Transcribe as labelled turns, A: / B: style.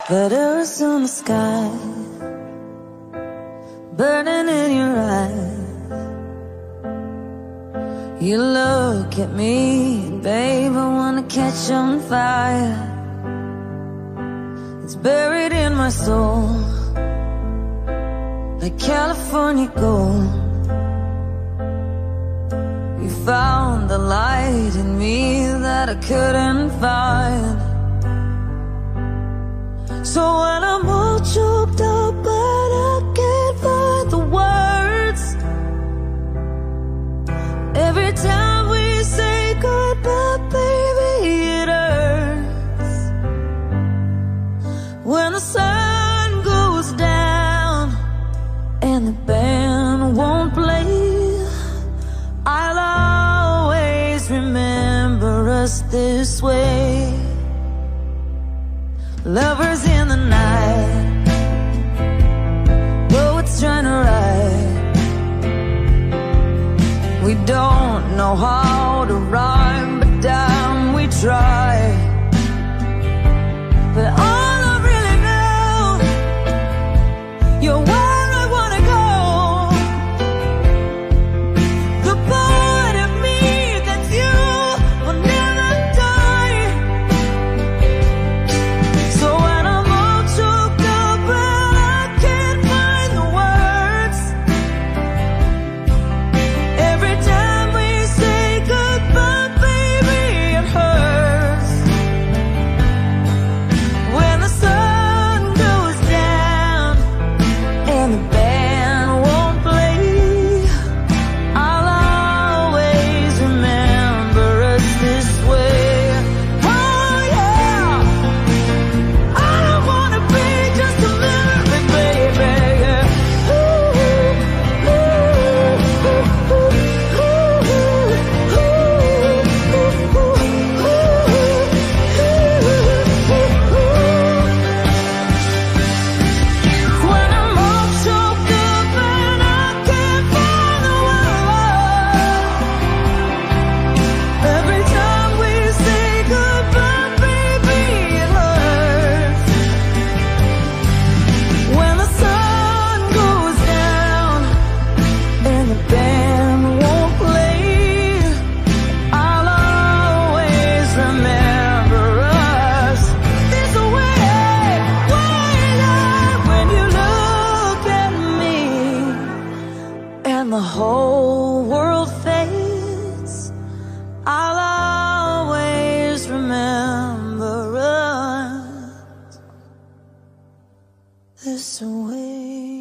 A: Letters on the sky, burning in your eyes. You look at me, babe, I wanna catch on fire. It's buried in my soul, like California gold. You found the light in me that I couldn't find. So when I'm all choked up but I can't find the words, every time we say goodbye, baby, it hurts. When the sun goes down and the band won't play, I'll always remember us this way. Lovers in the night, poets trying to write. We don't know how to rhyme, but damn, we try. But all I really know, you're where I wanna go. The part of me that's you will never die. So when I'm all choked up and I can't find the words, every time we say goodbye, baby, it hurts. When the sun goes down and the band won't play, I'll always remember us this way. Oh yeah, I don't wanna be just a memory, baby. Yeah. Ooh, ooh, ooh, ooh, when I'm all choked up and I can't find the words, every time we say goodbye, baby, it hurts. When the sun goes down and the band won't play, I'll always remember us this way. When you look at me and the whole world fades, I'll always remember us this way.